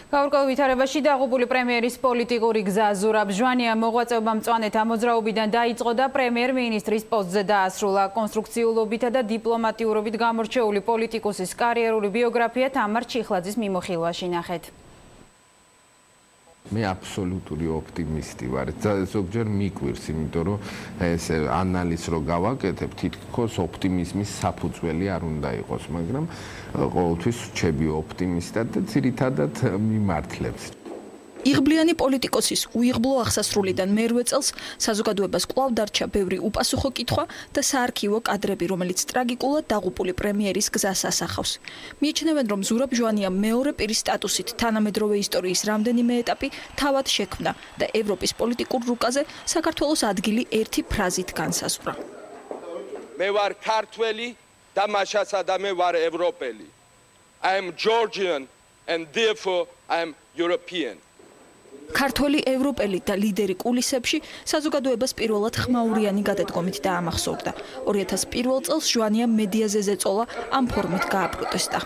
გაურკვევ ვითარებაში დაღუპული პრემიერის პოლიტიკური გზა ზურაბ ჟვანიამ მოღვაწეობა მწვანეთა მოძრაობიდან დაიწყო და პრემიერ-მინისტრის პოსტზე დაასრულა. კონსტრუქციულობითა და დიპლომატიურობით გამორჩეული პოლიტიკოსის კარიერული ბიოგრაფია თამარ ჩიხლაძის მიმოხილვაში ნახეთ. მე აბსოლუტური ოპტიმისტი ვარ. ზოგჯერ მიკვირს, იმიტომ რომ ეს ანალიზს რო გავაკეთებ, თითქოს ოპტიმიზმის საფუძველი არ უნდა იყოს, მაგრამ ყოველთვის ვჩები ოპტიმისტად და ძირითადად მიმართლებს. იღბლიანი პოლიტიკოსის უიღბლო აღსასრულიდან მერვე წელს საზოგადოებას კვლავ დარჩა ბევრი უპასუხო კითხვა და საარქივო კადრები, რომელიც ტრაგიკულად დაღუპული პრემიერის გზას ასახავს. მიიჩნევენ, რომ ზურაბ ჟვანიამ მეორე პირის სტატუსით თანამედროვე ისტორიის რამდენიმე ეტაპი თავად შექმნა და ევროპის პოლიტიკურ რუკაზე საქართველოს ადგილი ერთი ფრაზით განსაზღვრა. მე ვარ ქართველი და მაშასადა მე ვარ ევროპელი. I am Georgian and therefore I am European. ქართველი ევროპელი და ლიდერი კულისებში საზოგადოებას პირველად ხმაურიანი გადადგომით დაამახსოვრდა. 2001 წელს ჟვანიამ მედიაზე ზეწოლა ამ ფორმით გააპროტესტა.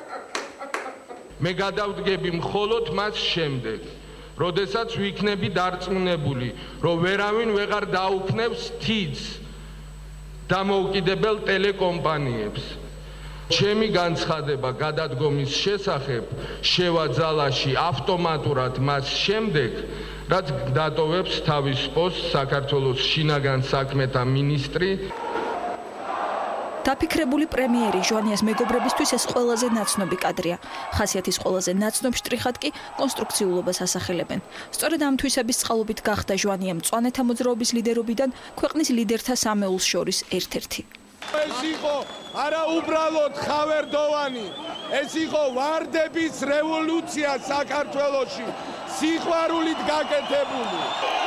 მე გადავდგები მხოლოდ მას შემდეგ, როდესაც ვიქნები დარწმუნებული, რომ ვერავინ ვეღარ დაუქნევს თიდს დამოუკიდებელ ტელეკომპანიებს. ჩემი განცხადება გადადგომის შესახებ შევა ძალაში ავტომატურად მას შემდეგ, რაც დატოვებს თავის პოსტს საქართველოს შინაგან საქმეთა მინისტრი. დაფიქრებული პრემიერი ჟვანიას მეგობრებისთვის ეს ყველაზე ნაცნობი კადრია. ხასიათის ყველაზე ნაცნობ შტრიხად კი კონსტრუქციულობას ასახელებენ. სწორედ ამ თვისების წყალობით გახდა ჟვანია მწვანეთა მოძრაობის ლიდერობიდან ქვეყნის ლიდერთა სამეულს შორის ერთ-ერთი. ეს იყო არა უბრალოდ ხავერდოვანი, ეს იყო ვარდების რევოლუცია საქართველოში, სიყვარულით გაკეთებული.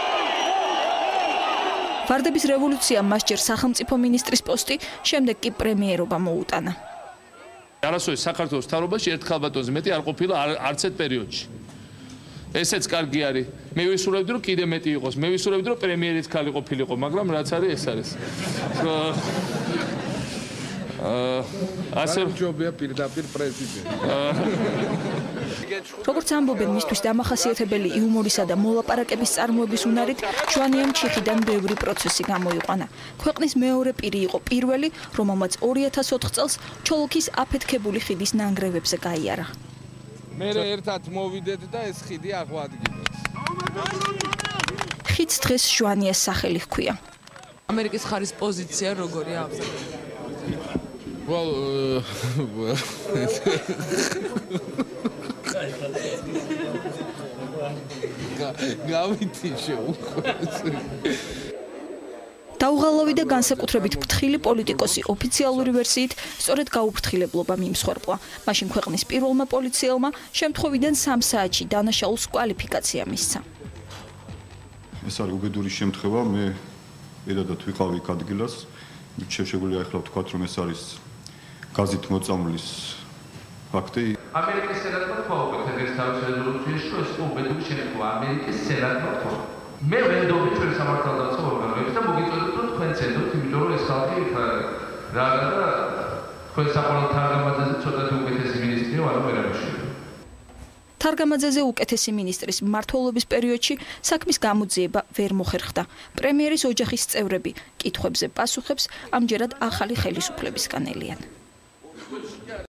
ვარდების რევოლუციამ მას ჯერ სახელმწიფო მინისტრის პოსტი, შემდეგ კი პრემიერობა მოუტანა. არასოდეს საქართველოს მთავრობაში ერთ ხალბატონზე მეტი არ ყოფილა არც ერთ პერიოდში. ესეც კარგი არის. მე ვისურვებდი, რომ კიდე მეტი იყოს. მე ვისურვებდი, რომ პრემიერიც ხალი ყოფილიყო, მაგრამ რაც არის, ეს არის. ასე ჯობია პირდაპირ პრეზიდენტი. როგორც ამბობენ, მისთვის დამახასიათებელი იუმორისა და მოლაპარაკების წარმოების უნარით ჟვანიამ ჩიხიდან ბევრი პროცესი გამოიყვანა. ქვეყნის მეორე პირი იყო პირველი, რომელმაც 2004 წელს ჩოლოქის აფეთქებული ხიდის ნანგრევებზე გაიარა. მე ერთად მოვიდეთ და ეს ხიდი აღვადგინეს. ხიდს დღეს ჟვანიას სახელი ჰქვია. ამერიკის ხარის პოზიცია როგორია ამზე? გავითიშე დაუღალავი და განსაკუთრებით ფრთხილი პოლიტიკოსი ოფიციალური ვერსიით სწორედ გაუფრთხილებლობა მიმსხვერპლა. მაშინ ქვეყნის პირველმა პოლიციელმა შემთხვევიდან 3 საათში დანაშაულს კვალიფიკაცია მისცა. ეს არის უბედური შემთხვევა, მე პირადად ვიყავი იქ ადგილას. შეგვიძლია ახლა ვთქვათ, რომ ეს არის გაზით მოწამვლის ფაქტი. ამერიკის სენატმა თქვა უკვე ეს თავის რეზოლუციაში, რომ ეს უბედური შემთხვევა ამერიკის სენატმა თქვა. მე ვენდობი ჩვენ სამართალდამცავ ორგანოებს და მოგიწოდოთ, რომ თქვენ ცედოთ, იმიტომ რომ ეს ხალხი რაღა და თქვენ საყოველთაო თარგამაძეზე ცოტათი უკეთესი მინისტრია, ანუ ვერაფერია. თარგამაძეზე უკეთესი მინისტრის მმართველობის პერიოდში საქმის გამოძიება ვერ მოხერხდა. პრემიერის ოჯახის წევრები კითხვებზე პასუხებს ამჯერად ახალი ხელისუფლებისგან ელიან.